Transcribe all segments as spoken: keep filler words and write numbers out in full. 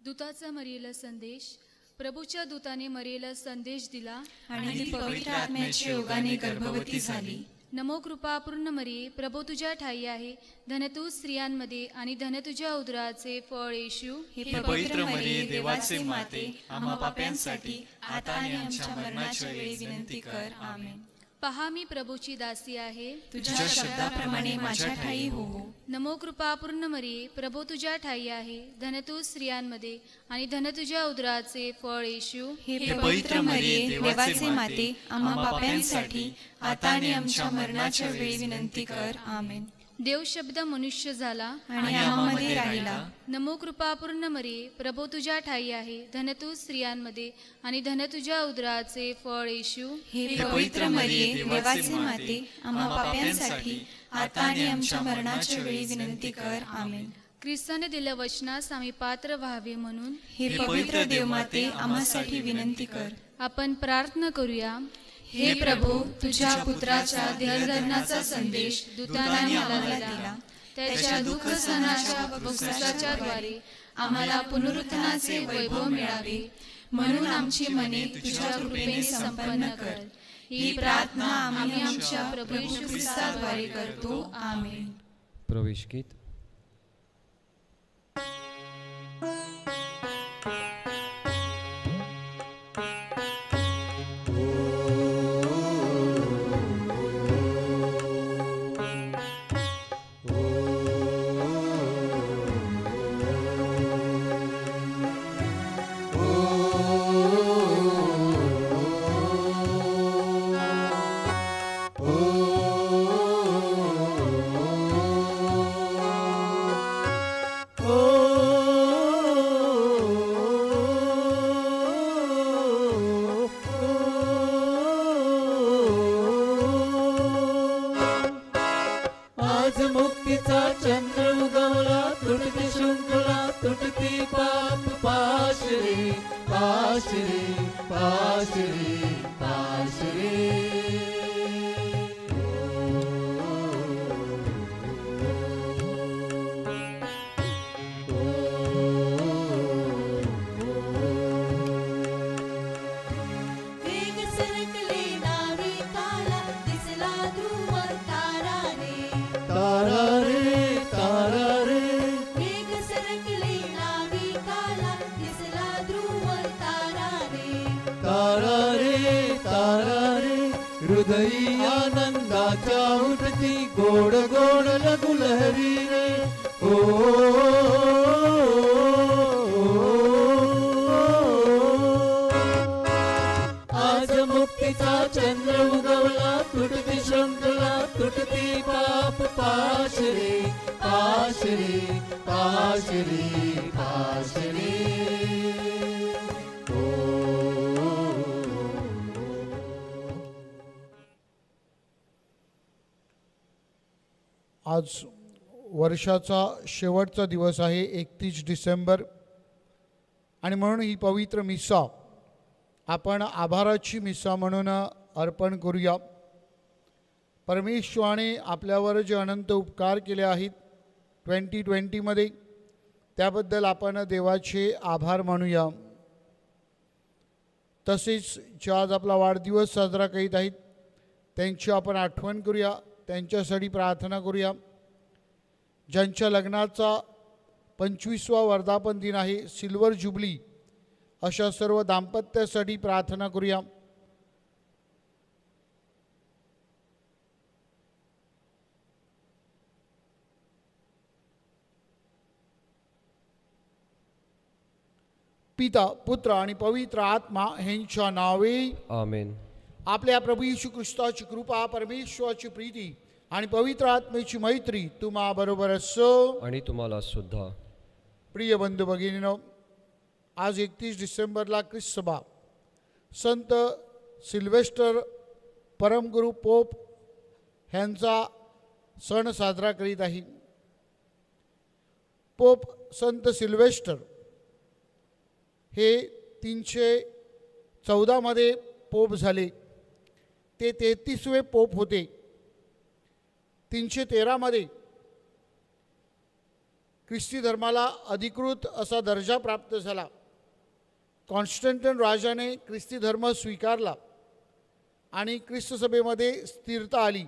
दूताचा मरियेला संदेश. प्रभूच्या दूताने मरियेला संदेश दिला आणि ती पवित्र आत्म्याच्या योगाने गर्भवती झाली. नमो कृपा पूर्ण मरिये, प्रभू तुझ्या ठाई आहे. धन तू स्त्रियांमध्ये आणि धन तुझ्या उदराचे फळ येशू. हे पवित्र मरिये, देवाचे माते, आम्हा पाप्यांसाठी आता आणि आमच्या मरणाच्या वेळी विनंती कर. आमेन. पहा मी प्रभूची दासी आहे, तुझ्या शब्दाप्रमाणे माझ्या ठाई हो. नमो कृपा पूर्ण मरिये, प्रभू तुझ्या ठाई आहे. धन तू स्त्रियांमध्ये आणि धन तुझ्या उदराचे फळ येशू. हे पवित्र मरिये, देवाचे माते, आम्हा पाप्यांसाठी आता आणि आमच्या मरणाच्या वेळी विनंती कर. आमेन. देव शब्द मनुष्य झाला आणि आम्हामध्ये राहिला. नमो कृपा पूर्ण मरिये, प्रभू तुझ्या ठाई आहे. धन तू स्त्रियांमध्ये आणि धन तुझ्या उदराचे फळ येशू. हे पवित्र मरिये, देवाचे माते, आम्हा पाप्यांसाठी आता आणि आमच्या मरणाच्या वेळी विनंती कर. आमेन. ख्रिस्ताने दिल्या वचनास आम्ही पात्र व्हावे म्हणून हे पवित्र देवमाते, आम्हासाठी विनंती कर. आपण प्रार्थना करूया. हे प्रभू, तुझ्या पुत्राच्या देहधर्माचा संदेश दूताने मला दिला. त्याच्या दुःख सहनाच्या व क्रूसाच्या द्वारे आम्हाला पुनरुत्थानाचे वैभव मिळावे, म्हणून आमची मने तुझ्या कृपेने संपन्न कर. ही प्रार्थना आम्ही आमच्या प्रभू येशू ख्रिस्ताद्वारे करतो. आमेन. प्रवेश गीत. हृदयी आनंदाच्या उठती गोड गोड लघुलहरी रे. हो आज मुक्तीचा चंद्र उगवला, तुटती शृंखला, तुटती पाप पाश रे, पाश रे, पाश रे, पाश रे. आज वर्षाचा शेवटचा दिवस आहे, एकतीस डिसेंबर, आणि म्हणून ही पवित्र मिसा आपण आभाराची मिसा म्हणून अर्पण करूया. परमेश्वराने आपल्यावर जे अनंत उपकार केले आहेत ट्वेंटी ट्वेंटीमध्ये, त्याबद्दल आपण देवाचे आभार मानूया. तसेच जे आज आपला वाढदिवस साजरा करीत आहेत त्यांची आपण आठवण करूया, त्यांच्यासाठी प्रार्थना करूया. ज्यांच्या लग्नाचा पंचवीसवा वर्धापन दिन आहे, सिल्वर जुबली, अशा सर्व दाम्पत्यासाठी प्रार्थना करूया. पिता, पुत्र आणि पवित्र आत्मा ह्यांच्या नावे आमेन. आपल्या प्रभू येशू ख्रिस्ताची कृपा, परमेश्वराची प्रीती आणि पवित्र आत्मेची मैत्री तुम्हा बरोबर असो आणि तुम्हाला सुद्धा. प्रिय बंधू भगिनीनो, आज एकतीस डिसेंबरला ख्रिस्त सभा संत सिल्वेस्टर परमगुरू पोप ह्यांचा सण साजरा करीत आहे. पोप संत सिल्वेस्टर हे तीनशे चौदामध्ये पोप झाले. ते तेहतीसवे पोप होते. तीनशे तेरामध्ये ख्रिस्ती धर्माला अधिकृत असा दर्जा प्राप्त झाला. कॉन्स्टंटाइन राजाने ख्रिस्ती धर्म स्वीकारला आणि ख्रिस्त सभेमध्ये स्थिरता आली.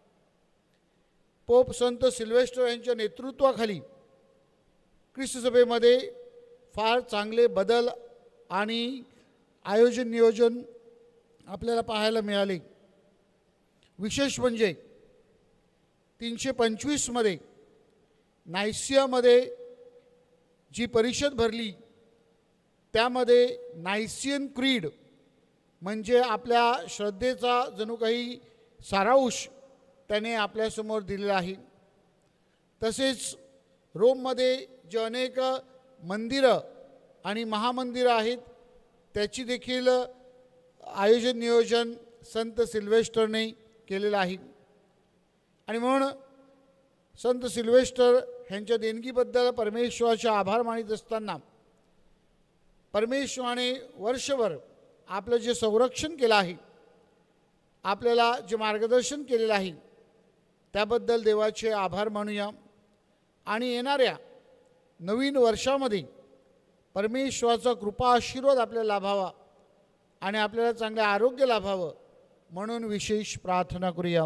पोप संत सिल्वेस्टर यांच्या नेतृत्वाखाली ख्रिस्त सभेमध्ये फार चांगले बदल आणि आयोजन नियोजन आपल्याला पाहायला मिळाले. विशेष म्हणजे तीनशे पंचवीसमध्ये नायसियामध्ये जी परिषद भरली त्यामध्ये नायसियन क्रीड म्हणजे आपल्या श्रद्धेचा जणू काही सारांश त्याने आपल्यासमोर दिलेला आहे. तसेच रोममध्ये जे अनेक मंदिरं आणि महामंदिरं आहेत त्याची देखील आयोजन नियोजन संत सिल्वेस्टरने केलेलं आहे. आणि म्हणून संत सिल्वेस्टर ह्यांच्या देणगीबद्दल परमेश्वराचे आभार मानित असताना परमेश्वराने वर्षभर आपलं जे संरक्षण केलं आहे, आपल्याला जे मार्गदर्शन केलेलं आहे त्याबद्दल देवाचे आभार मानूया. आणि येणाऱ्या नवीन वर्षामध्ये परमेश्वराचा कृपा आशीर्वाद आपल्याला लाभावा आणि आपल्याला चांगले आरोग्य लाभावं म्हणून विशेष प्रार्थना करूया.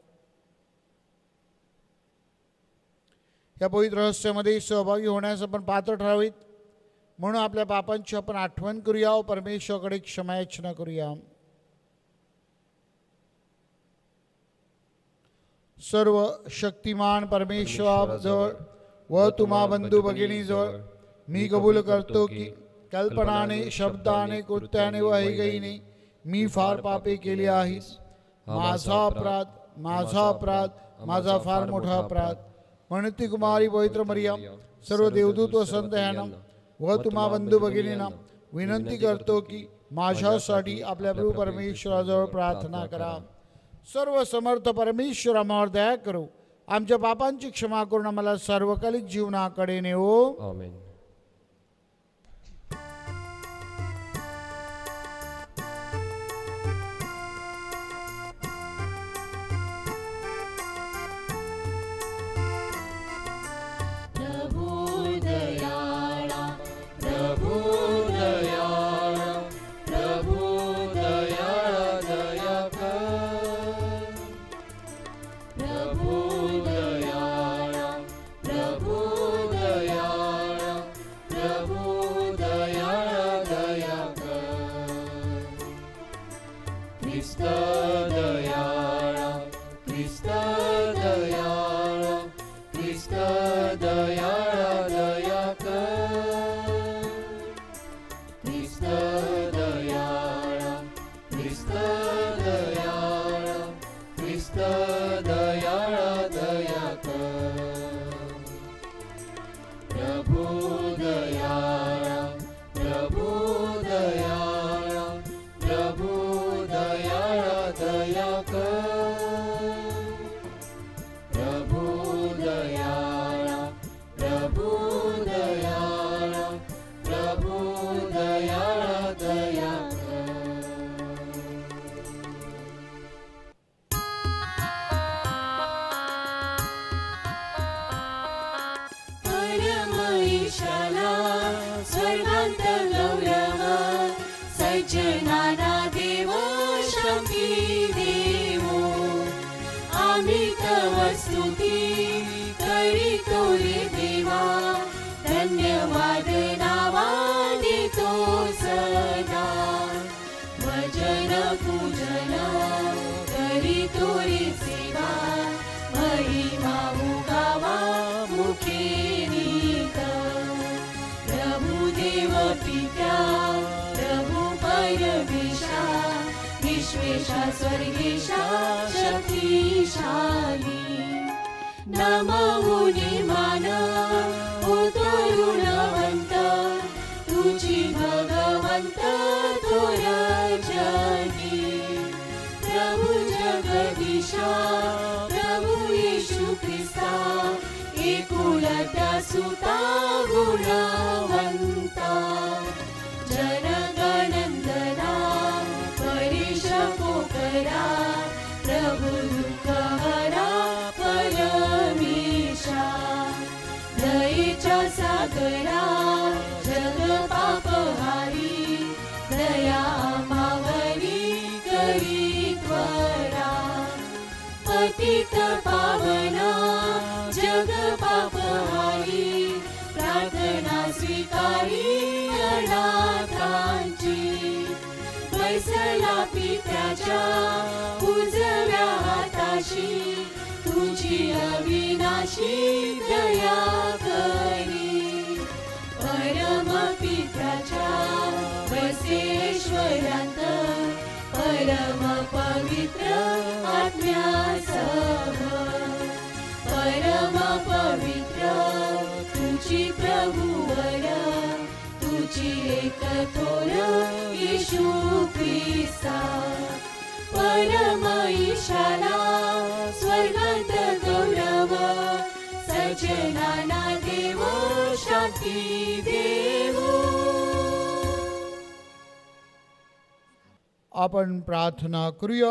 या पवित्र रहस्यामध्ये सहभागी होण्यास आपण पात्र ठरावीत म्हणून आपल्या पापांची आपण आठवण करूया व परमेश्वराकडे क्षमायाचना करूया. सर्व शक्तिमान परमेश्वराजवळ व तुम्हा बंधू भगिनीजवळ मी कबूल करतो की कल्पनाने शब्दाने कृत्याने व ऐगईने मी फार पापे केली आहेत. माझा अपराध माझा अपराध माझा फार मोठा अपराध. म्हणती कुमारी पवित्र मरियम सर्व देवदूत व संत यांना व तुम्हा बंधू भगिनींना विनंती करतो की माझ्यासाठी आपल्या प्रभू परमेश्वराजवळ प्रार्थना करा. सर्व समर्थ परमेश्वर आम्हावर दया करो, आमच्या पापांची क्षमा करून आम्हाला सार्वकालिक जीवनाकडे नेओ. आमेन. स्वर्गेशा शक्तिशाली नमोनी मान होतो ऋणवंत तुझी भगवंत थोर जगी. प्रभू जगदीशा प्रभू येशू ख्रिस्ता एकुलता सुता गुणवंता जनगणंदना परेश पोकरा प्रभु दुःख हरा परमेशा दयेच्या सागरा जग पापहारी दया मावरी करी त्वरा पतित पावना जग पापहारी प्रार्थना स्वीकारी अनाथांची बैसला पित्याच्या उजव्या हाताशी तुझी अविनाशी दया करी परम पित्याच्या बसेश्वरांत परम पवित्र आत्म्यासह परम पवित्र तुझी प्रभुवर तुझी एक थोर येशू ख्रिस्ता परम ईशाला स्वर्गांत गौरव सजनाना देव शांती देव. आपण प्रार्थना करूया.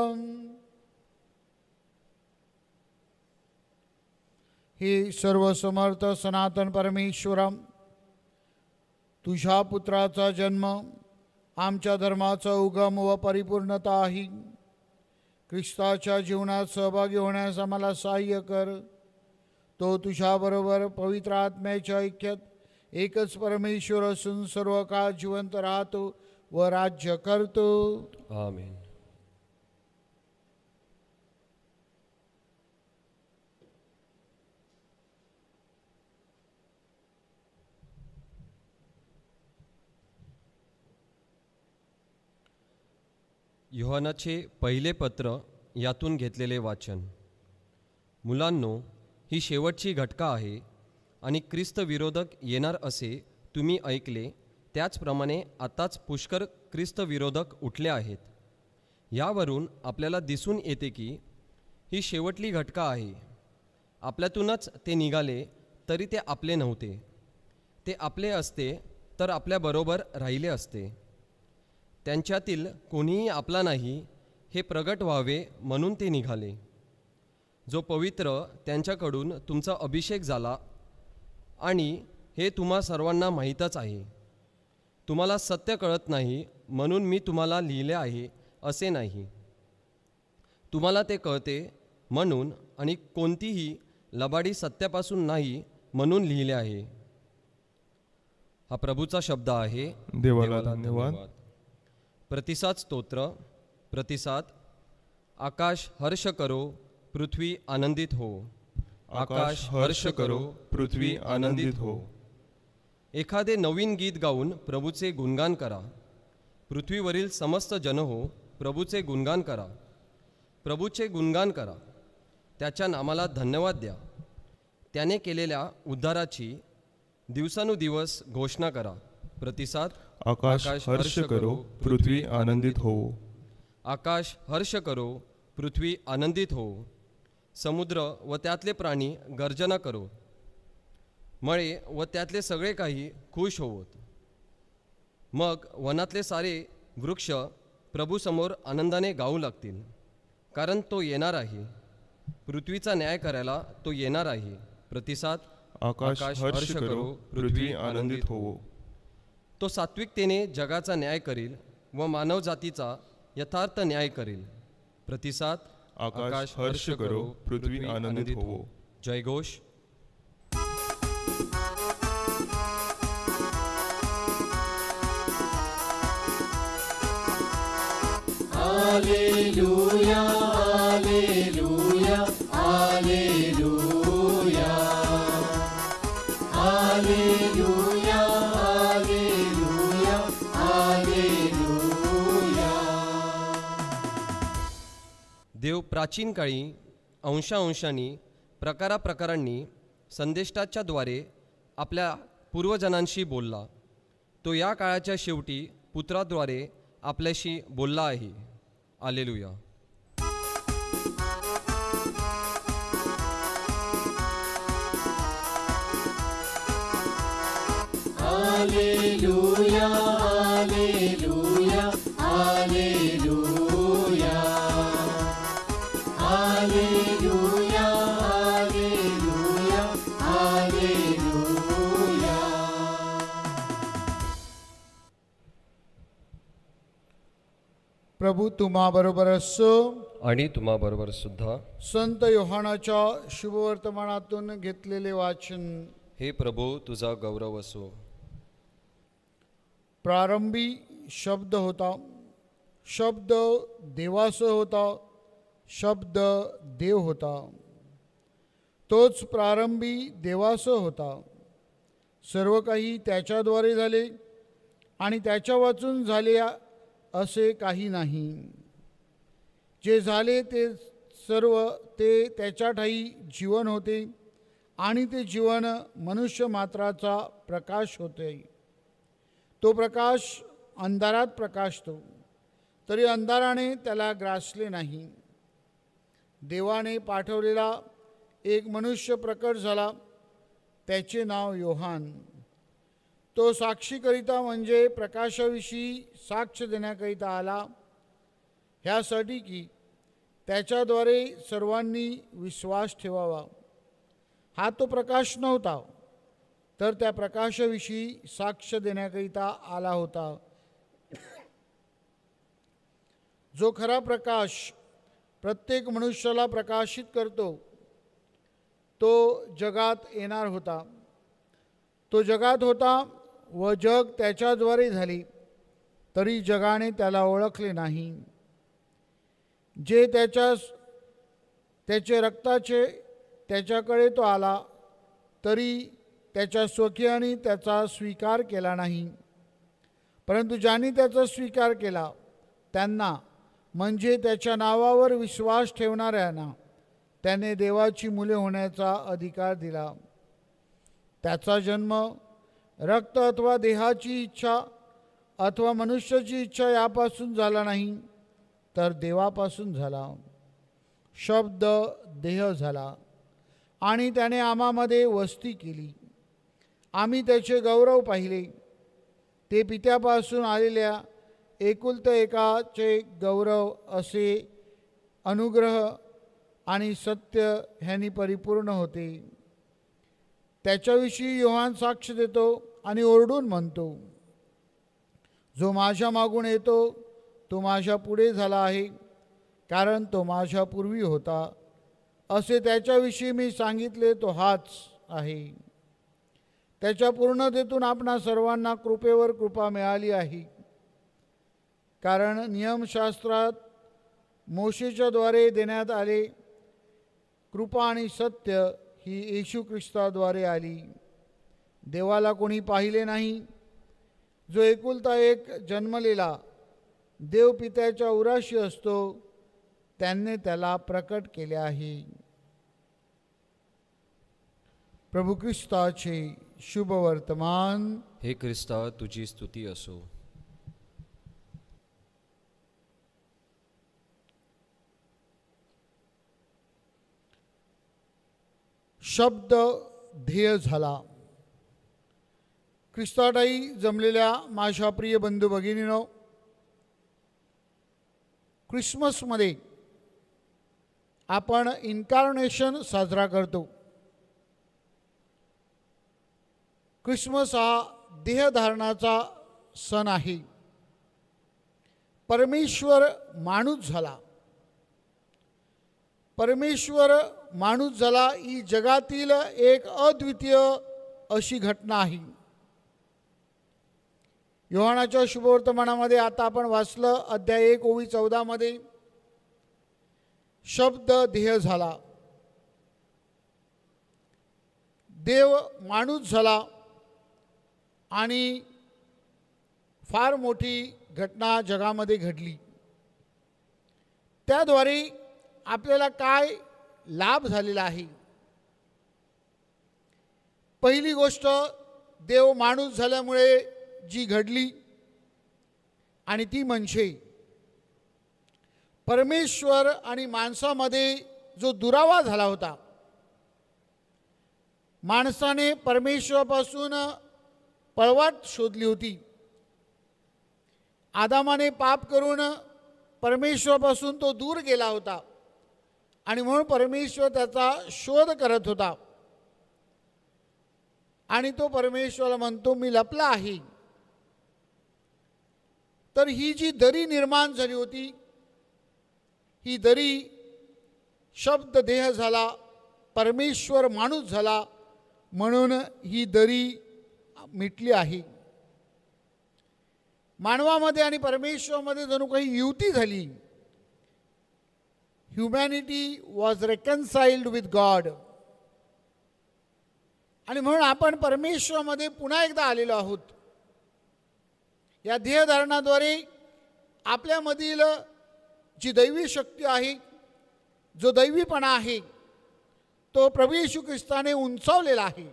हे सर्वसमर्थ सनातन परमेश्वरा, तुझ्या पुत्राचा जन्म आमच्या धर्माचा उगम व परिपूर्णता आहे. ख्रिस्ताच्या जीवनात सहभागी होण्यास आम्हाला सहाय्य कर. तो तुझ्याबरोबर पवित्र आत्म्याच्या ऐक्यात एकच परमेश्वर असून सर्व काळ जिवंत राहतो व राज्य करतो. आमेन. योहानाचे पहिले पत्र यातून घेतलेले वाचन. मुलांनो, ही शेवटची घटका आहे आणि ख्रिस्त विरोधक येणार असे तुम्ही ऐकले, त्याचप्रमाणे आताच पुष्कळ ख्रिस्त विरोधक उठले आहेत. यावरून आपल्याला दिसून येते की ही शेवटली घटका आहे. आपल्यातूनच ते निघाले तरी ते आपले नव्हते. ते आपले असते तर आपल्याबरोबर राहिले असते. त्यांच्यातील कोणीही आपला नाही हे प्रगट व्हावे म्हणून ते निघाले. जो पवित्र त्यांच्याकडून तुमचा अभिषेक झाला आणि हे तुम्हा सर्वांना माहीतच आहे. तुम्हाला सत्य कळत नाही म्हणून मी तुम्हाला लिहिले आहे असे नाही. तुम्हाला ते कळते म्हणून आणि कोणतीही लबाडी सत्यापासून नाही म्हणून लिहिले आहे. हा प्रभूचा शब्द आहे. देवाला धन्यवाद. प्रतिसाद स्तोत्र. प्रतिसाद. आकाश हर्ष करो, पृथ्वी आनंदित हो. आकाश हर्ष करो, पृथ्वी आनंदित हो. एखादे नवीन गीत गाऊन प्रभूचे गुणगान करा. पृथ्वीवरील समस्त जन हो, प्रभूचे गुणगान करा. प्रभूचे गुणगान करा. त्याच्या नामाला धन्यवाद द्या. त्याने केलेल्या उद्धाराची दिवसानुदिवस घोषणा करा. प्रतिसाद. आकाश हर्ष करो, पृथ्वी आनंदित हो. आकाश हर्ष करो, पृथ्वी आनंदित हो. समुद्र व त्यातले प्राणी गर्जना करो. मळे व त्यातले सगळे काही खुश होवोत. मग वनातले सारे वृक्ष प्रभूसमोर आनंदाने गाऊ लागतील, कारण तो येणार आहे. पृथ्वीचा न्याय करायला तो येणार आहे. प्रतिसाद. आकाश हर्ष करो, पृथ्वी आनंदित हो. तो सात्विकतेने जगाचा न्याय करील व मानवजातीचा यथार्थ न्याय करील. प्रतिसाद. आकाश हर्ष करो, पृथ्वी आनंदित हो. जयघोष. Hallelujah, hallelujah, hallelujah, hallelujah, hallelujah, hallelujah. देव प्राचीन काळी अंशांशांनी प्रकाराप्रकारांनी संदेष्टाच्या द्वारे आपल्या पूर्वजनांशी बोलला. तो या काळाच्या शेवटी पुत्राद्वारे आपल्याशी बोलला आहे. Hallelujah. Hallelujah, hallelujah, hallelujah, hallelujah, hallelujah, hallelujah. प्रभू तुम्हा बरोबर असो. आणि तुम्हाबरोबर सुद्धा. संत योहानाच्या शुभवर्तमानातून घेतलेले वाचन. हे प्रभू तुझा गौरव असो. प्रारंभी शब्द होता, शब्द देवासह होता, शब्द देव होता. तोच प्रारंभी देवासह होता. सर्व काही त्याच्याद्वारे झाले आणि त्याच्या वाचून झाले असे काही नाही. जे झाले ते सर्व ते त्याच्या ठायी जीवन होते आणि ते जीवन मनुष्य मात्राचा प्रकाश होते. तो प्रकाश अंधारात प्रकाशतो, तरी अंधाराने त्याला ग्रासले नाही. देवाने पाठवलेला एक मनुष्य प्रकट झाला, त्याचे नाव योहान. तो साक्षीकरिता म्हणजे प्रकाशाविषयी साक्ष देण्याकरिता आला, ह्यासाठी की त्याच्याद्वारे सर्वांनी विश्वास ठेवावा. हा तो प्रकाश नव्हता, तर त्या प्रकाशाविषयी साक्ष देण्याकरिता आला होता. जो खरा प्रकाश प्रत्येक मनुष्याला प्रकाशित करतो, तो जगात येणार होता. तो जगात होता व जग त्याच्याद्वारे झाले, तरी जगाने त्याला ओळखले नाही. जे त्याच्या त्याचे रक्ताचे त्याच्याकडे तो आला, तरी त्याच्या स्वकीयांनी त्याचा स्वीकार केला नाही. परंतु ज्यांनी त्याचा स्वीकार केला त्यांना, म्हणजे त्याच्या नावावर विश्वास ठेवणाऱ्यांना, त्याने देवाची मुले होण्याचा अधिकार दिला. त्याचा जन्म रक्त अथवा देहाची इच्छा अथवा मनुष्याची इच्छा यापासून झाला नाही, तर देवापासून झाला. शब्द देह झाला आणि त्याने आम्हामध्ये वस्ती केली. आम्ही त्याचे गौरव पाहिले, ते पित्यापासून आलेल्या एकुलता एकाचे गौरव, असे अनुग्रह आणि सत्य ह्यांनी परिपूर्ण होते. त्याच्याविषयी योहान साक्ष देतो आणि ओरडून म्हणतो, जो माझ्या मागून येतो तो माझ्या पुढे झाला आहे, कारण तो माझ्या पूर्वी होता. असे त्याच्याविषयी मी सांगितले, तो हाच आहे. त्याच्या पूर्णतेतून आपणा सर्वांना कृपेवर कृपा मिळाली आहे. कारण नियमशास्त्रात मोशेच्या द्वारे देण्यात आले, कृपा आणि सत्य ही येशू ख्रिस्ताद्वारे आली. देवाला कोणी पाहिले नाही. जो एकुलता एक जन्मलेला देव पित्याच्या उराशी असतो, त्याने त्याला प्रकट केले आहे. प्रभू ख्रिस्ताचे शुभ वर्तमान. हे ख्रिस्ता तुझी स्तुती असो. शब्द ध्येय झाला. ख्रिस्ताठायी जमलेल्या माझ्या प्रिय बंधू भगिनीनो, ख्रिसमसमध्ये आपण इन्कार्नेशन साजरा करतो. ख्रिसमस हा देहधारणाचा सण आहे. परमेश्वर माणूस झाला. परमेश्वर माणूस झाला ही जगातील एक अद्वितीय अशी घटना आहे. योहानाच्या शुभवर्तमानामध्ये आता आपण वाचलं, अध्याय एक ओवी चौदा मध्ये, शब्द देह झाला. देव माणूस झाला आणि फार मोठी घटना जगामध्ये घडली. त्याद्वारे आपल्याला काय लाभ झालेला आहे? पहिली गोष्ट, देव माणूस झाल्यामुळे जी घडली आणि ती म्हणजे परमेश्वर आणि माणसामध्ये जो दुरावा झाला होता. माणसाने परमेश्वरापासून पळवाट शोधली होती. आदामाने पाप करून परमेश्वरापासून तो दूर गेला होता आणि म्हणून परमेश्वर त्याचा शोध करत होता. आणि तो परमेश्वराला म्हणतो, मी लपला आहे. तर ही जी दरी निर्माण झाली होती, ही दरी शब्द देह झाला, परमेश्वर माणूस झाला, म्हणून ही दरी मिटली आहे. मानवामध्ये आणि परमेश्वरामध्ये जणू काही युती झाली. Humanity was reconciled with God. आणि म्हणून आपण परमेश्वरामध्ये पुन्हा एकदा आलेलो आहोत. या देहधारणाद्वारे आपल्यामधील जी दैवी शक्ती आहे, जो दैवीपणा आहे, तो प्रभू येशू ख्रिस्ताने उंचावलेला आहे.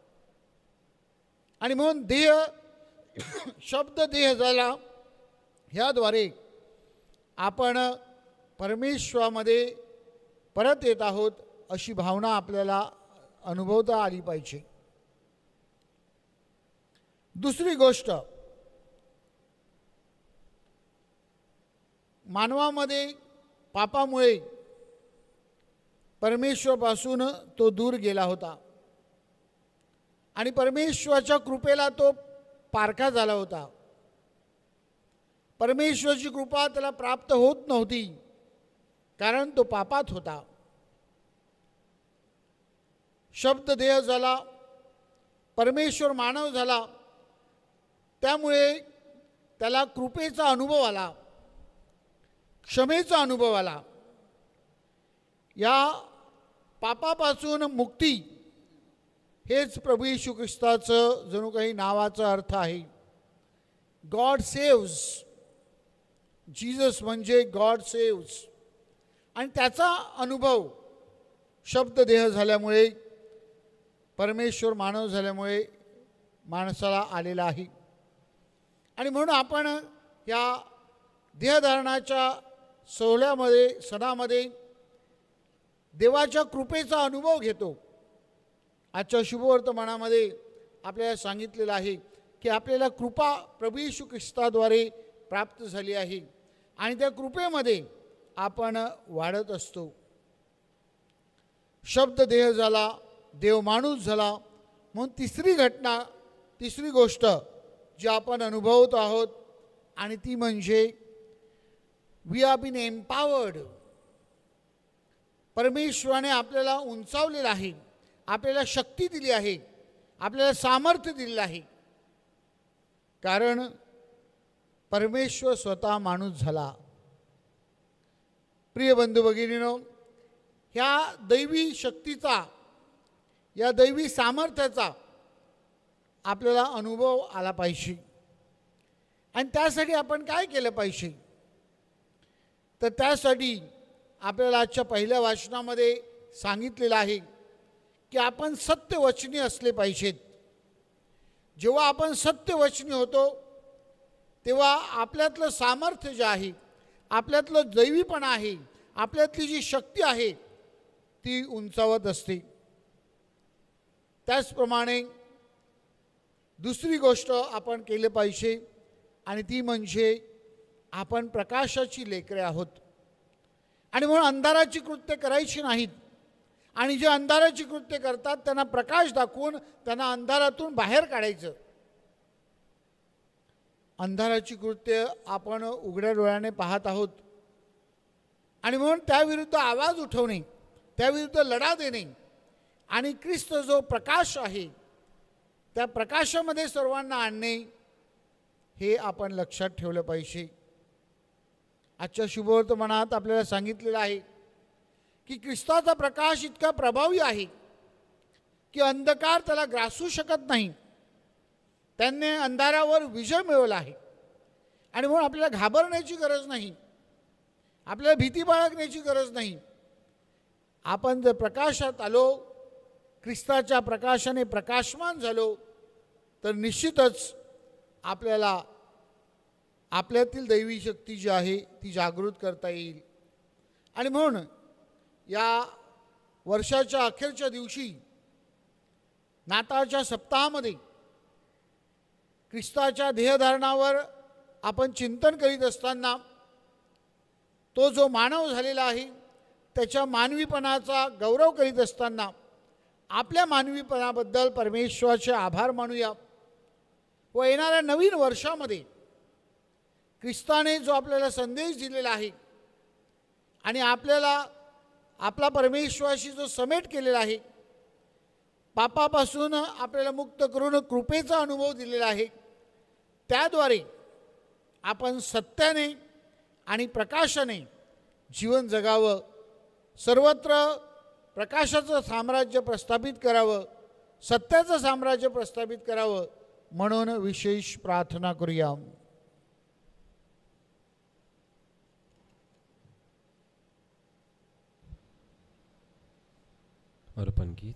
आणि म्हणून देह शब्द देह झाला, ह्याद्वारे आपण परमेश्वरामध्ये परत येत आहोत अशी भावना आपल्याला अनुभवता आली पाहिजे. दुसरी गोष्ट, मानवामध्ये पापामुळे परमेश्वरापासून तो दूर गेला होता आणि परमेश्वराच्या कृपेला तो पारखा झाला होता. परमेश्वराची कृपा त्याला प्राप्त होत नव्हती, कारण तो पापात होता. शब्द देह झाला, परमेश्वर मानव झाला, त्यामुळे त्याला कृपेचा अनुभव आला, क्षमेचा अनुभव आला. या पापापासून मुक्ती हेच प्रभू येशू ख्रिस्ताचं जणू काही नावाचा अर्थ आहे. God saves. जीसस म्हणजे गॉड सेव्स. आणि त्याचा अनुभव शब्द देह झाल्यामुळे, परमेश्वर मानव झाल्यामुळे माणसाला आलेला आहे. आणि म्हणून आपण या देहधारणाच्या सोहळ्यामध्ये, सणामध्ये देवाच्या कृपेचा अनुभव घेतो. आजच्या शुभवर्तमानामध्ये आपल्याला सांगितलेलं आहे की आपल्याला कृपा प्रभू येशू ख्रिस्ताद्वारे प्राप्त झाली आहे आणि त्या कृपेमध्ये आपण वाढत असतो. शब्द देह झाला, देव माणूस झाला, म्हणून तिसरी घटना, तिसरी गोष्ट जी आपण अनुभवत आहोत आणि ती म्हणजे वी आर बीन एम्पावर्ड. परमेश्वराने आपल्याला उंचावलेलं आहे, आपल्याला शक्ती दिली आहे, आपल्याला सामर्थ्य दिलेलं आहे, कारण परमेश्वर स्वतः माणूस झाला. प्रिय बंधू भगिनींनो, ह्या दैवी शक्तीचा, या दैवी सामर्थ्याचा आपल्याला अनुभव आला पाहिजे. आणि त्यासाठी आपण काय केलं पाहिजे? तर त्यासाठी आपल्याला आजच्या पहिल्या वाचनामध्ये सांगितलेलं आहे की आपण सत्यवचनी असले पाहिजेत. जेव्हा आपण सत्यवचनी होतो तेव्हा आपल्यातलं सामर्थ्य जे आहे, आपल्यातलं दैवीपणा आहे, आपल्यातली जी शक्ती आहे ती उंचावत असते. त्याचप्रमाणे दुसरी गोष्ट आपण केली पाहिजे आणि ती म्हणजे आपण प्रकाशाची लेकरे आहोत. आणि म्हणून अंधाराची कृत्य करायची नाहीत. आणि जे अंधाराची कृत्य करतात त्यांना प्रकाश दाखवून त्यांना अंधारातून बाहेर काढायचं. अंधाराची कृत्य आपण उघड्या डोळ्याने पाहत आहोत आणि म्हणून त्याविरुद्ध आवाज उठवणे, त्याविरुद्ध लढा देणे आणि ख्रिस्त जो प्रकाश आहे त्या प्रकाशामध्ये सर्वांना आणणे हे आपण लक्षात ठेवलं पाहिजे. आजच्या शुभवर्तमानात आपल्याला सांगितलेलं आहे की ख्रिस्ताचा प्रकाश इतका प्रभावी आहे की अंधकार त्याला ग्रासू शकत नाही. त्यांनी अंधारावर विजय मिळवला आहे. आणि म्हणून आपल्याला घाबरण्याची गरज नाही, आपल्याला भीती बाळगण्याची गरज नाही. आपण जर प्रकाशात आलो, ख्रिस्ताच्या प्रकाशाने प्रकाशमान झालो, तर निश्चितच आपल्याला आपल्यातील दैवी शक्ती जी आहे ती जागृत करता येईल. आणि म्हणून या वर्षाच्या अखेरच्या दिवशी नाताळच्या सप्ताहामध्ये ख्रिस्ताच्या देहधारणावर आपण चिंतन करीत असताना तो जो मानव झालेला आहे त्याच्या मानवीपणाचा गौरव करीत असताना आपल्या मानवीपणाबद्दल परमेश्वराचे आभार मानूया व येणाऱ्या नवीन वर्षामध्ये ख्रिस्ताने जो आपल्याला संदेश दिलेला आहे आणि आपल्याला आपला परमेश्वराशी जो समेट केलेला आहे, पापापासून आपल्याला मुक्त करून कृपेचा अनुभव दिलेला आहे, त्याद्वारे आपण सत्याने आणि प्रकाशाने जीवन जगावं, सर्वत्र प्रकाशाचं साम्राज्य प्रस्थापित करावं, सत्याचं साम्राज्य प्रस्थापित करावं म्हणून विशेष प्रार्थना करूया. अर्पण गीत.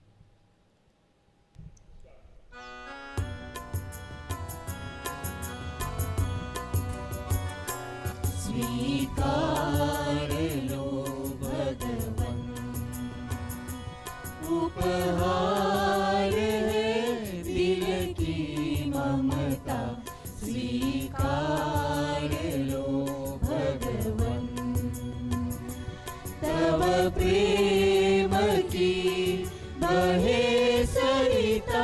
स्वीकार लो भगवन, उपहार है दिल की ममता. स्वीकार लो भगवन, तव प्रेम की बहे सरिता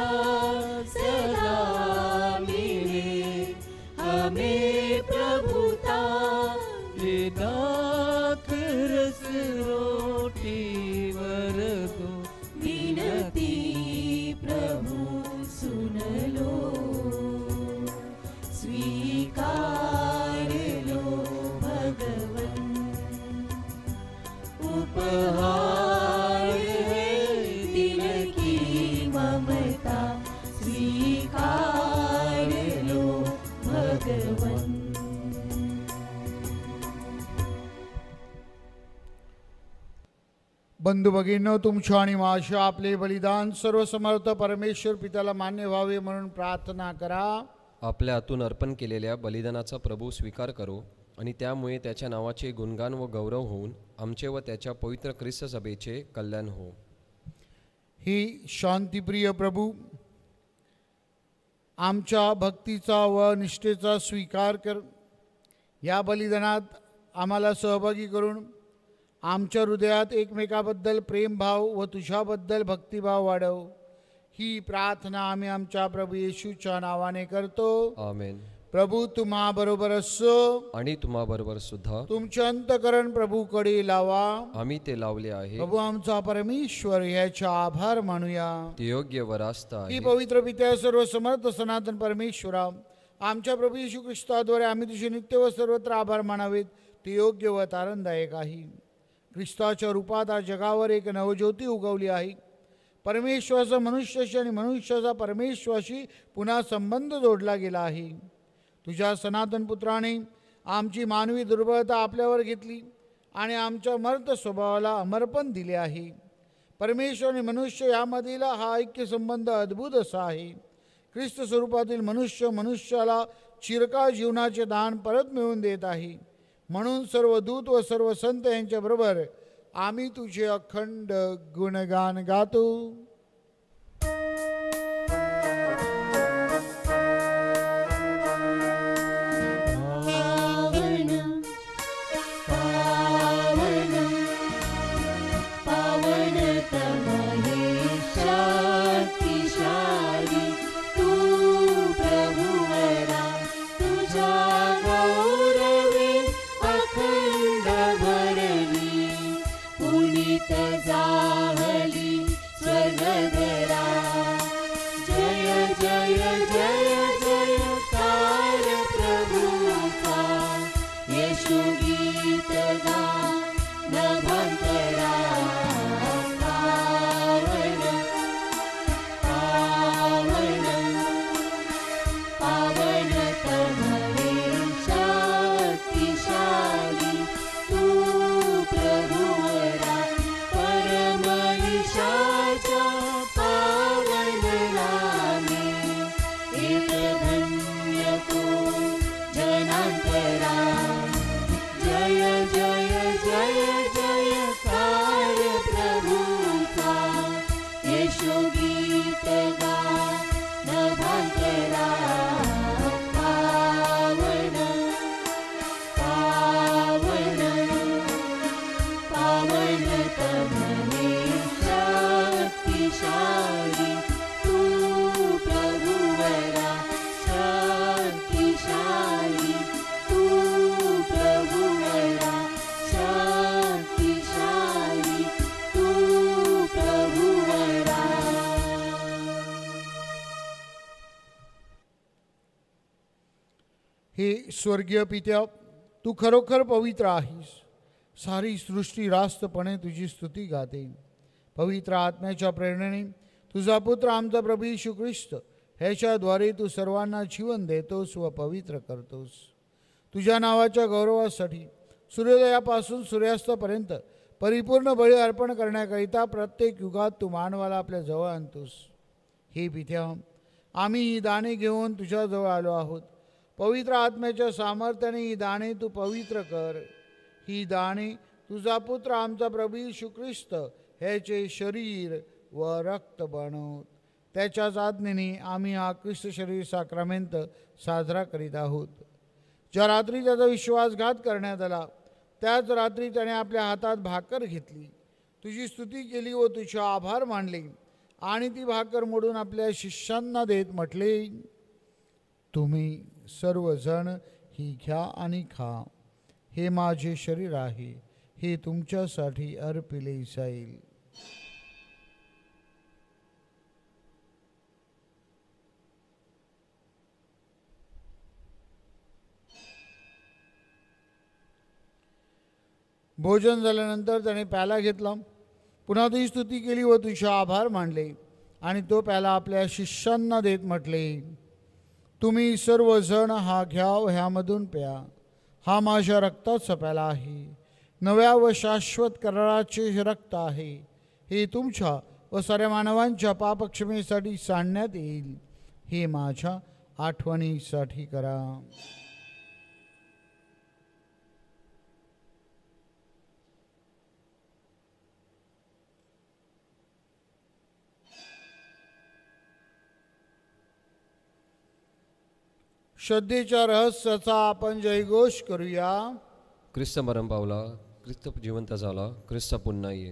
सदा मिले हमें प्रभुता. दाख रस रोटी वर दो, विनती प्रभु सुन लो. स्वीकार लो भगवन, उपहार है दिल की ममता. स्वीकार लो भगवन. बंधू भगिनींनो, तुमच्या आणि माझ्या आपले बलिदान सर्वसमर्थ परमेश्वर पित्याला मान्य व्हावे म्हणून प्रार्थना करा. आपल्या हातून अर्पण केलेल्या बलिदानाचा प्रभू स्वीकार करो आणि त्यामुळे त्याच्या नावाचे गुणगान व गौरव होऊन आमचे व त्याच्या पवित्र ख्रिस्त सभेचे कल्याण हो. ही शांतिप्रिय प्रभू, आमच्या भक्तीचा व निष्ठेचा स्वीकार कर. या बलिदानात आम्हाला सहभागी करून आमच्या हृदयात एकमेकाबद्दल प्रेमभाव व तुझ्याबद्दल भक्तिभाव वाढव. ही प्रार्थना आम्ही आमच्या प्रभू येशूच्या नावाने करतो. आमेन. प्रभू तुम्हा बरोबर असो आणि तुम्हा बरोबर सुद्धा. तुमचे अंतकरण प्रभूकडे लावा. आम्ही ते लावले आहे. प्रभू आमचा परमेश्वर याचा आभार मानूया. ते योग्य व रास्त आहे. ही पवित्र पित्या सर्व समर्थ सनातन परमेश्वरा, आमच्या प्रभू येशू ख्रिस्ताद्वारे आम्ही तुझे नित्य व सर्वत्र आभार मानावेत. ते योग्य व आनंददायक आहे. ख्रिस्ताच्या रूपात आज जगावर एक नवज्योती उगवली आहे. परमेश्वराचा मनुष्याशी आणि मनुष्याचा परमेश्वराशी पुन्हा संबंध जोडला गेला आहे. तुझ्या सनातन पुत्राने आमची मानवी दुर्बलता आपल्यावर घेतली आणि आमच्या मर्त स्वभावाला अमरपण दिले आहे. परमेश्वर आणि मनुष्य यामधील हा ऐक्य संबंध अद्भुत असा आहे. ख्रिस्त स्वरूपातील मनुष्य मनुष्याला चिरकाळ जीवनाचे दान परत मिळवून देत आहे. म्हणून सर्व दूत व सर्व संत यांच्याबरोबर आम्ही तुझे अखंड गुणगान गातो. पावन नामे हे स्वर्गीय पित्या, तू खरोखर पवित्र आहेस. सारी सृष्टी रास्तपणे तुझी स्तुती गाते. पवित्र आत्म्याच्या प्रेरणेने तुझा पुत्र आमचा प्रभू येशू ख्रिस्त ह्याच्याद्वारे तू सर्वांना जीवन देतोस व पवित्र करतोस. तुझ्या नावाच्या गौरवासाठी सूर्योदयापासून सूर्यास्तापर्यंत परिपूर्ण बळी अर्पण करण्याकरिता प्रत्येक युगात तू मानवाला आपल्या जवळ आणतोस. हे पित्या, आम्ही ही दाणे घेऊन तुझ्याजवळ आलो आहोत. पवित्र आत्म्याच्या सामर्थ्याने ही दाणे तू पवित्र कर. ही दाणे तुझा पुत्र आमचा प्रभू येशू ख्रिस्त ह्याचे शरीर व रक्त बनवत. त्याच्याच आज्ञेने आम्ही हा ख्रिस्त शरीर साक्रामेंत साजरा करीत आहोत. ज्या रात्री त्याचा विश्वासघात करण्यात आला त्याच रात्री त्याने आपल्या हातात भाकर घेतली, तुझी स्तुती केली व तुझे आभार मानले आणि ती भाकर मोडून आपल्या शिष्यांना देत म्हटले, तुम्ही सर्वजण ही घ्या आणि खा. हे माझे शरीर आहे, हे तुमच्यासाठी अर्पिले जाईल. भोजन झाल्यानंतर त्याने प्याला घेतला, पुन्हा तुझी स्तुती केली व तुझे आभार मानले आणि तो प्याला आपल्या शिष्यांना देत म्हटले, तुम्ही सर्वजण हा घ्या व ह्यामधून प्या. हा माझ्या रक्ताचा प्याला आहे, नव्या व शाश्वत कराराचे रक्त आहे. हे तुमच्या व साऱ्या मानवांच्या पापक्षमेसाठी सांडण्यात येईल. हे माझ्या आठवणीसाठी करा. श्रद्धेच्या रहस्याचा आपण जयघोष करूया. ख्रिस्त मरण पावला, ख्रिस्त जिवंत झाला, ख्रिस्त पुन्हा येईल.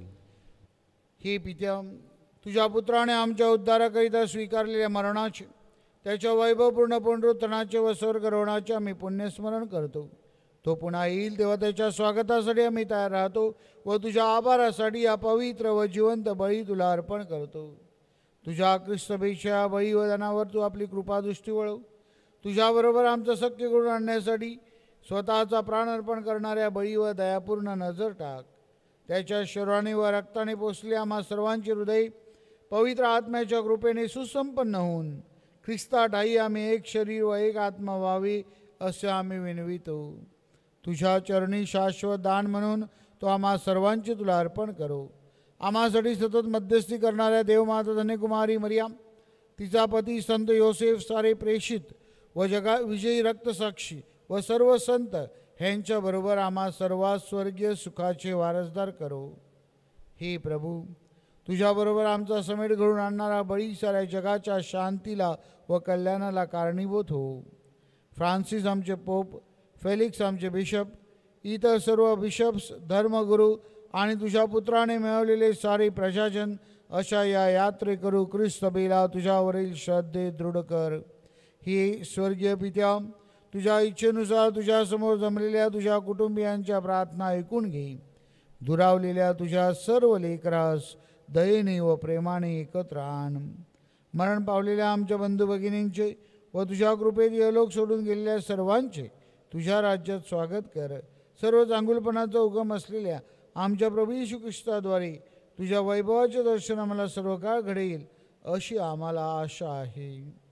हे पित्या, तुझ्या पुत्राने आमच्या उद्धाराकरिता स्वीकारलेल्या मरणाचे, त्याच्या वैभवपूर्ण पुनरुत्थानाचे व स्वर्गरोहणाचे आम्ही पुण्यस्मरण करतो. तो पुन्हा येईल तेव्हा त्याच्या स्वागतासाठी आम्ही तयार राहतो व तुझ्या आभारासाठी या पवित्र व जिवंत बळी तुला अर्पण करतो. तुझ्या ख्रिस्तपेक्षा बळी व दानावर तू आपली कृपादृष्टी वळव. तुझ्याबरोबर आमचं सख्य करून आणण्यासाठी स्वतःचा प्राण अर्पण करणाऱ्या बळी व दयापूर्ण नजर टाक. त्याच्या शरीराने व रक्ताने पोचले आम्हा सर्वांचे हृदय पवित्र आत्म्याच्या कृपेने सुसंपन्न होऊन ख्रिस्ताठाई आम्ही एक शरीर व एक आत्मा व्हावे असे आम्ही विनवितो. तुझ्या चरणी शाश्वत दान म्हणून तो आम्हा सर्वांचे तुला अर्पण करो. आम्हासाठी सतत मध्यस्थी करणाऱ्या देवमाता धन्यकुमारी मरियाम, तिचा पती संत योसेफ, सारे प्रेषित व जगा विजयी रक्तसाक्षी व सर्व संत ह्यांच्याबरोबर आम्हा सर्वात स्वर्गीय सुखाचे वारसदार करो. हे प्रभू, तुझ्याबरोबर आमचा समेट घडून आणणारा बळी साऱ्या जगाच्या शांतीला व कल्याणाला कारणीभूत हो. फ्रान्सिस आमचे पोप, फेलिक्स आमचे बिशप, इतर सर्व बिशप्स, धर्मगुरू आणि तुझ्या पुत्राने मिळवलेले सारे प्रजाजन अशा या यात्रेकरू ख्रिस्तबेला तुझ्यावरील श्रद्धे दृढ कर. हे स्वर्गीय पित्या, तुझ्या इच्छेनुसार तुझ्यासमोर जमलेल्या तुझ्या कुटुंबियांच्या प्रार्थना ऐकून घे. दुरावलेल्या तुझ्या सर्व लेकरास दयेने व प्रेमाने एकत्र आण. मरण पावलेल्या आमच्या बंधू भगिनींचे व तुझ्या कृपेत यलोक सोडून गेलेल्या सर्वांचे तुझ्या राज्यात स्वागत कर. सर्व चांगुलपणाचा उगम असलेल्या आमच्या प्रभू येशू ख्रिस्ताद्वारे तुझ्या वैभवाचे दर्शन आम्हाला सर्व काळ घडेल अशी आम्हाला आशा आहे.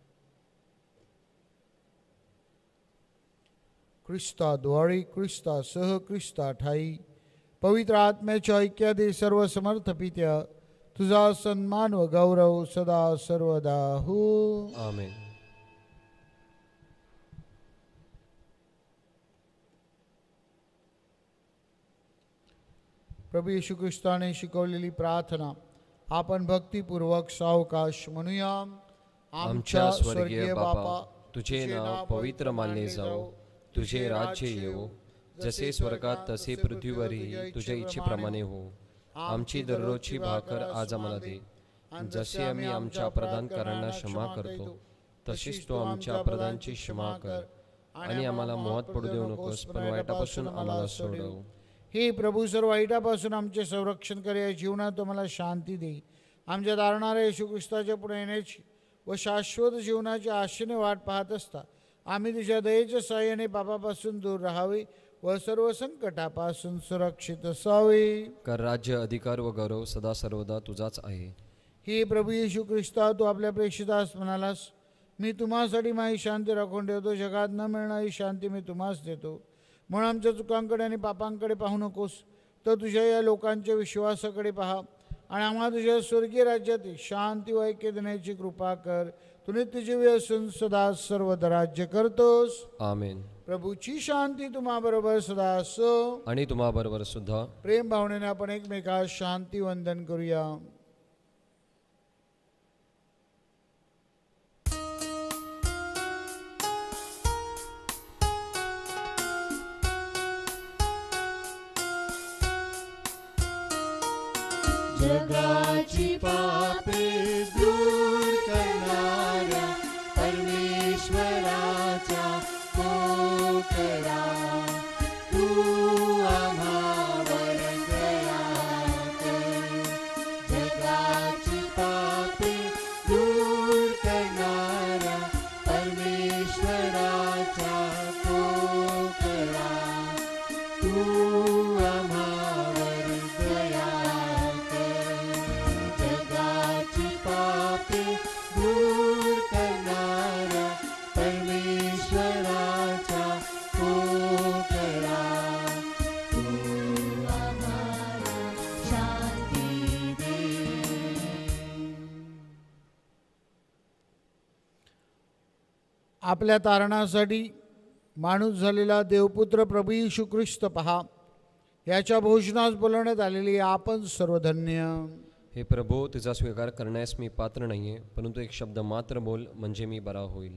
ख्रिस्ताद्वारे, ख्रिस्तासह, ख्रिस्ताठाई पवित्र आत्म्याच्या ऐक्यादे सर्व समर्थ पित्या, तुझा सन्मान व गौरव सदा सर्वदा हो. आमेन. प्रभू येशू ख्रिस्ताने शिकवलेली प्रार्थना आपण भक्तिपूर्वक सावकाश म्हणूया. आमच्या स्वर्गीय बापा, तुझे नाव पवित्र मानले जाओ, तुझे राज्य येवो, जसे स्वर्गात तसे पृथ्वीवरही तुझ्या इच्छेप्रमाणे हो. आमची दररोजची भाकर आज आम्हाला दे, जसे आम्ही आमच्या अपराधकारांना क्षमा करतो तसेच तो आमच्या अपराधांची क्षमा कर, आणि आम्हाला मोहात पडू देऊ नकोस, पण वाईटापासून आम्हाला सोडव. हे प्रभू, सर्व वाईटापासून आमचे संरक्षण कर. या जीवनात तुम्हाला शांती दे. आमच्या दारणाऱ्या येशू ख्रिस्ताच्या पुढे येण्याची व शाश्वत जीवनाच्या आशेने वाट पाहत असता आम्ही तुझ्या दयेच्या साह्याने पापापासून दूर राहावे व सर्व संकटापासून सुरक्षित असावे. कर राज्य, अधिकार व गौरव सदा सर्वदा तुझाच आहे. हे प्रभू येशू ख्रिस्ता, तू आपल्या प्रेषितास म्हणालास, मी तुम्हासाठी माझी शांती राखून ठेवतो, जगात न मिळणारी शांती मी तुम्हास देतो. म्हणून आमच्या चुकांकडे आणि पापांकडे पाहू नकोस, तर तुझ्या या लोकांच्या विश्वासाकडे पहा आणि आम्हाला तुझ्या स्वर्गीय राज्यात शांती व ऐक्य देण्याची कृपा कर. तू नित्यजीवी असून सदा सर्वदा राज्य करतोस. आमेन. प्रभूची शांती तुम्हा बरोबर सदा असो आणि तुम्हा बरोबर सुद्धा. प्रेम भावनेने आपण एकमेकास शांती वंदन करूया. जगाची पापे दूर करणाऱ्या परमेश्वराचा कोकरा, तू आम्हावर दया कर. जगाची पापे दूर करणाऱ्या परमेश्वराचा कोकरा, तू आम्हावर दया कर. जगाची पापे दूर करणाऱ्या परमेश्वराचा कोकरा, तू आम्हाला शांती दे. आपल्या तारणासाठी माणूस झालेला देवपुत्र प्रभू येशू ख्रिस्त पहा, याच्या भोजनास बोलवण्यात आलेली आपण सर्वधन्य. हे प्रभो, तुझा स्वीकार करण्यास मी पात्र नाही आहे, परंतु एक शब्द मात्र बोल, म्हणजे मी बरा होईल.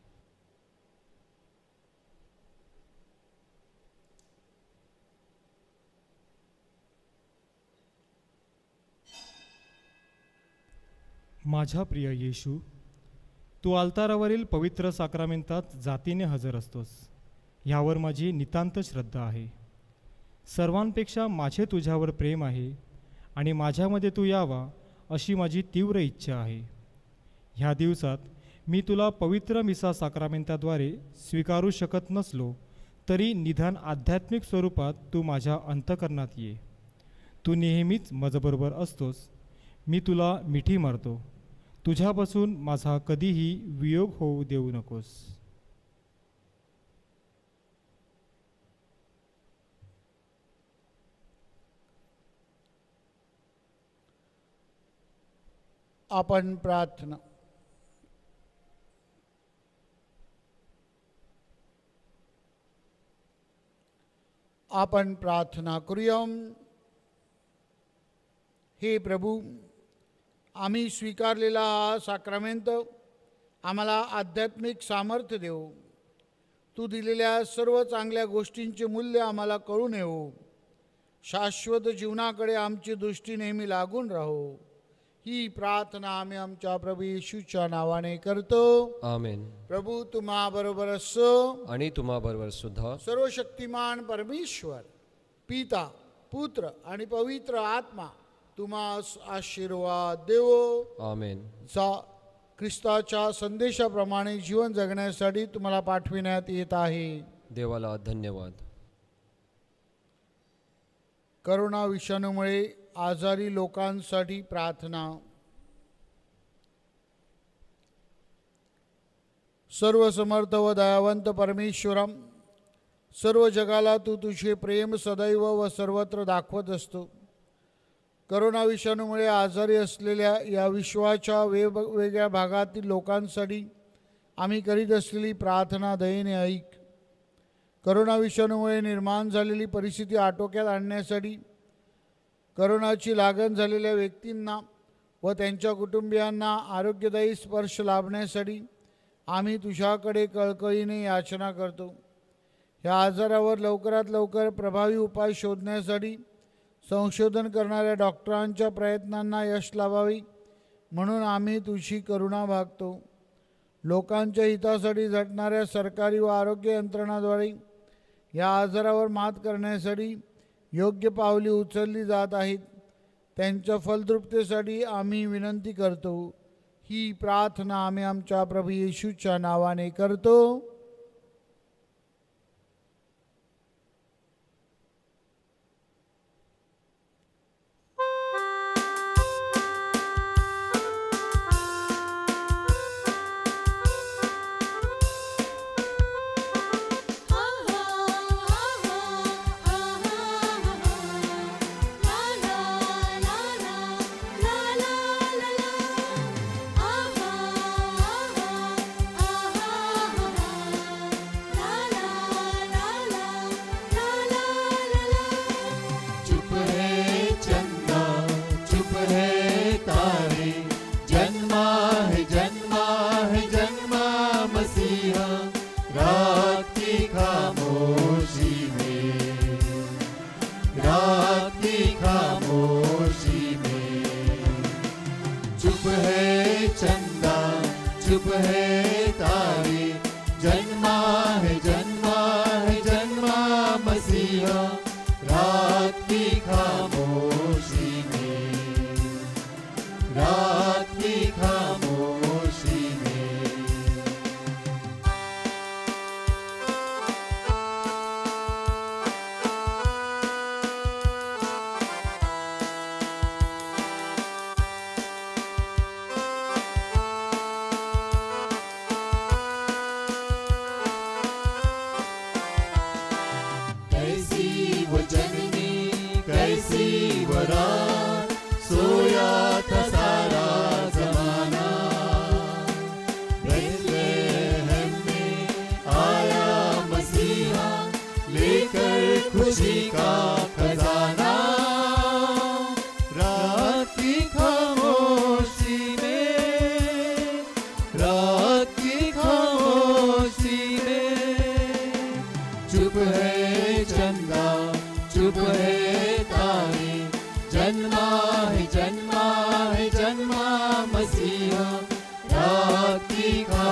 माझ्या प्रिय येशू, तू अल्तारावरील पवित्र साक्रामेंतात जातीने हजर असतोस, ह्यावर माझी नितांत श्रद्धा आहे. सर्वांपेक्षा माझे तुझ्यावर प्रेम आहे आणि माझ्यामध्ये तू यावा अशी माझी तीव्र इच्छा आहे. ह्या दिवसात मी तुला पवित्र मिसा साक्रामेंताद्वारे स्वीकारू शकत नसलो तरी निदान आध्यात्मिक स्वरूपात तू माझ्या अंतःकरणात ये. तू नेहमीच माझ्याबरोबर असतोस. मी तुला मिठी मारतो. तुझ्यापासून माझा कधीही वियोग होऊ देऊ नकोस. आपण प्रार्थना. आपण प्रार्थना करूया. हे प्रभू, आम्ही स्वीकारलेला हा साक्रामेंट आम्हाला आध्यात्मिक सामर्थ्य देऊ. तू दिलेल्या सर्व चांगल्या गोष्टींचे मूल्य आम्हाला कळून येऊ. शाश्वत जीवनाकडे आमची दृष्टी नेहमी लागून राहू. ही प्रार्थना आम्ही आमच्या प्रभू येशूच्या नावाने करतो. आमेन. प्रभू तुम्हा बरोबर असो आणि तुम्हा बरोबर सुद्धा. सर्वशक्तिमान परमेश्वर पिता, पुत्र आणि पवित्र आत्मा तुम्हास आशीर्वाद देवो. आमेन. जा ख्रिस्ताच्या संदेशाप्रमाणे जीवन जगण्यासाठी तुम्हाला पाठविण्यात येत आहे. देवाला धन्यवाद. करोना विषाणूमुळे आजारी लोकांसाठी प्रार्थना. सर्व समर्थ व दयावंत परमेश्वरम, सर्व जगाला तू तुझे प्रेम सदैव व सर्वत्र दाखवत असतो. करोना विषाणूमुळे आजारी असलेल्या या विश्वाच्या वेगवेगळ्या भागातील लोकांसाठी आम्ही करीत असलेली प्रार्थना दयेने ऐक. करोना विषाणूमुळे निर्माण झालेली परिस्थिती आटोक्यात आणण्यासाठी करोनाची लागण झालेल्या व्यक्तींना व त्यांच्या कुटुंबियांना आरोग्यदायी स्पर्श लाभण्यासाठी आम्ही तुझ्याकडे कळकळीने याचना करतो. या आजारावर लवकरात लवकर प्रभावी उपाय शोधण्यासाठी संशोधन करणाऱ्या डॉक्टरांच्या प्रयत्नांना यश लाभावी म्हणून आम्ही तुझी करुणा मागतो. लोकांच्या हितासाठी झटणाऱ्या सरकारी व आरोग्य यंत्रणाद्वारे या आजारावर मात करण्यासाठी योग्य पावले उचलली जात आहेत. त्यांच्या फलद्रुपतेसाठी आम्ही विनंती करतो. ही प्रार्थना आम्ही आमच्या प्रभू येशूच्या नावाने करतो. चुप है तारे, जन्मा है जन्मा है जन्मा मसीहा रात की खामोशी में, रात की खामोशी में। कैसी वो जननी कैसी वो रात, सोया था सारा जमाना। बेथलेहम में आया मसीहा, लेकर खुशी का खजाना। रात की खामोशी में, रात की खामोशी में, चुप है चंदा चुप है तारे, जन्मा है जन्मा है जन्मा मसीहा रात की